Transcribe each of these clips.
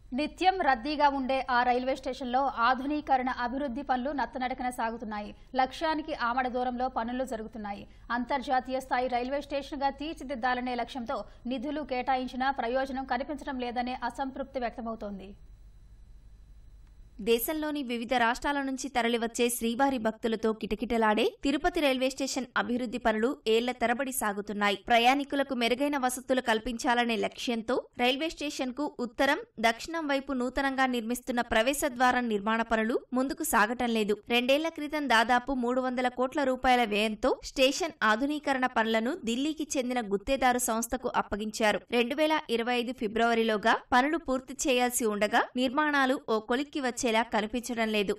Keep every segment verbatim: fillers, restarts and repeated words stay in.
నిత్యం రద్దీగా ఉండే ఆ రైల్వే స్టేషన్లో ఆధునీకరణ అభివృద్ధి పనులు నత్తనడకన సాగుతున్నాయి. లక్ష్యానికి ఆమడ దూరంలో పనులు జరుగుతున్నాయి. అంతర్జాతీయ స్థాయి రైల్వే స్టేషన్గా తీర్చిదిద్దాలనే లక్ష్యంతో నిధులు కేటాయించినా ప్రయోజనం కనిపించడం లేదనే అసంతృప్తి వ్యక్తమవుతోంది. దేశంలోని వివిధ రాష్ట్రాల నుంచి తరలివచ్చే శ్రీవారి భక్తులతో కిటకిటలాడే తిరుపతి రైల్వే స్టేషన్ అభివృద్ధి పనులు ఏళ్ల తరబడి సాగుతున్నాయి. ప్రయాణికులకు మెరుగైన వసతులు కల్పించాలనే లక్ష్యంతో రైల్వే స్టేషన్ కు ఉత్తరం, దక్షిణం వైపు నూతనంగా నిర్మిస్తున్న ప్రవేశ ద్వారం నిర్మాణ పనులు ముందుకు సాగటం లేదు. రెండేళ్ల క్రితం దాదాపు మూడు వందల కోట్ల రూపాయల వ్యయంతో స్టేషన్ ఆధునీకరణ పనులను ఢిల్లీకి చెందిన గుత్తేదారు సంస్థకు అప్పగించారు. రెండు వేల ఇరవై ఐదు ఫిబ్రవరిలోగా పనులు పూర్తి చేయాల్సి ఉండగా నిర్మాణాలు ఓ కొలిక్కి వచ్చే కనిపించడం లేదు.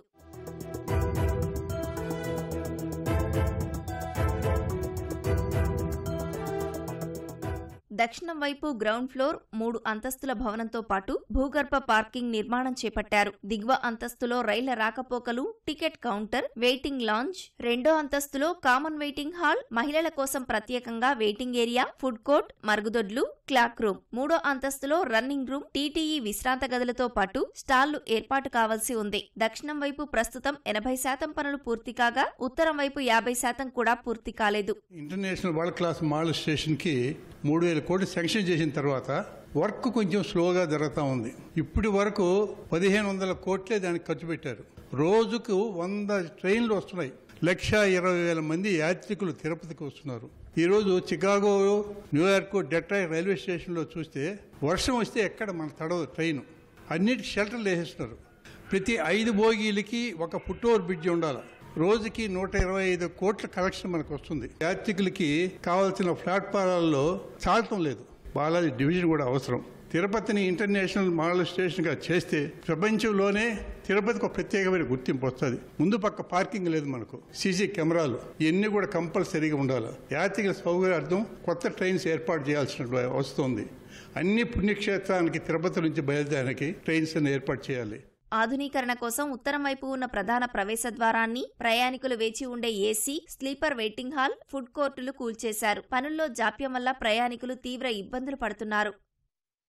దక్షిణం వైపు గ్రౌండ్ ఫ్లోర్, మూడు అంతస్తుల భవనంతో పాటు భూగర్భ పార్కింగ్ నిర్మాణం చేపట్టారు. దిగువ అంతస్తులో రైళ్ల రాకపోకలు, టికెట్ కౌంటర్, వెయిటింగ్ లాంజ్, రెండో అంతస్తులో కామన్ వెయిటింగ్ హాల్, మహిళల కోసం ప్రత్యేకంగా వెయిటింగ్ ఏరియా, ఫుడ్ కోర్ట్, మరుగుదొడ్లు, క్లాక్ రూమ్, మూడో అంతస్తులో రన్నింగ్ రూమ్, టీటీఈ విశ్రాంత గదులతో పాటు స్టాళ్లు ఏర్పాటు కావాల్సి ఉంది. దక్షిణం వైపు ప్రస్తుతం ఎనభై శాతం పనులు పూర్తి కాగా ఉత్తరం వైపు యాభై శాతం కూడా పూర్తి కాలేదు. International world class mall station కి మూడు వేల కోట్లు శాంక్షన్ చేసిన తర్వాత వర్క్ కొంచెం స్లోగా జరుగుతూ ఉంది. ఇప్పటి వరకు పదిహేను వందల కోట్లే దానికి ఖర్చు పెట్టారు. రోజుకు వంద ట్రైన్లు వస్తున్నాయి. లక్ష ఇరవై వేల మంది యాత్రికులు తిరుపతికి వస్తున్నారు. ఈరోజు చికాగో, న్యూయార్క్, డెట్రాయిట్ రైల్వే స్టేషన్లో చూస్తే వర్షం వస్తే ఎక్కడ మన తడవదు ట్రైన్. అన్నిటికీ షెల్టర్లు వేసేస్తున్నారు. ప్రతి ఐదు బోగీలకి ఒక ఫుట్ ఓవర్ బ్రిడ్జ్ ఉండాలి. రోజుకి నూట ఇరవై ఐదు కోట్ల కలెక్షన్ మనకు వస్తుంది. యాత్రికులకి కావాల్సిన ప్లాట్ఫారాల్లో చాలటం లేదు. బాలాజీ డివిజన్ కూడా అవసరం. తిరుపతిని ఇంటర్నేషనల్ మోడల్ స్టేషన్ గా చేస్తే ప్రపంచంలోనే తిరుపతికి ఒక ప్రత్యేకమైన గుర్తింపు వస్తుంది. ముందు పక్క పార్కింగ్ లేదు మనకు. సీసీ కెమెరాలు ఇవన్నీ కూడా కంపల్సరీగా ఉండాలి. యాత్రికుల సౌకర్యార్థం కొత్త ట్రైన్స్ ఏర్పాటు చేయాల్సిన వస్తుంది. అన్ని పుణ్యక్షేత్రానికి తిరుపతి నుంచి బయలుదేరడానికి ట్రైన్స్ ఏర్పాటు చేయాలి. ఆధునీకరణ కోసం ఉత్తరం వైపు ఉన్న ప్రధాన ప్రవేశ ద్వారాన్ని, ప్రయాణికులు వేచి ఉండే AC, sleeper waiting hall, food కోర్టులు కూల్చేశారు. పనుల్లో జాప్యం వల్ల ప్రయాణికులు తీవ్ర ఇబ్బందులు పడుతున్నారు.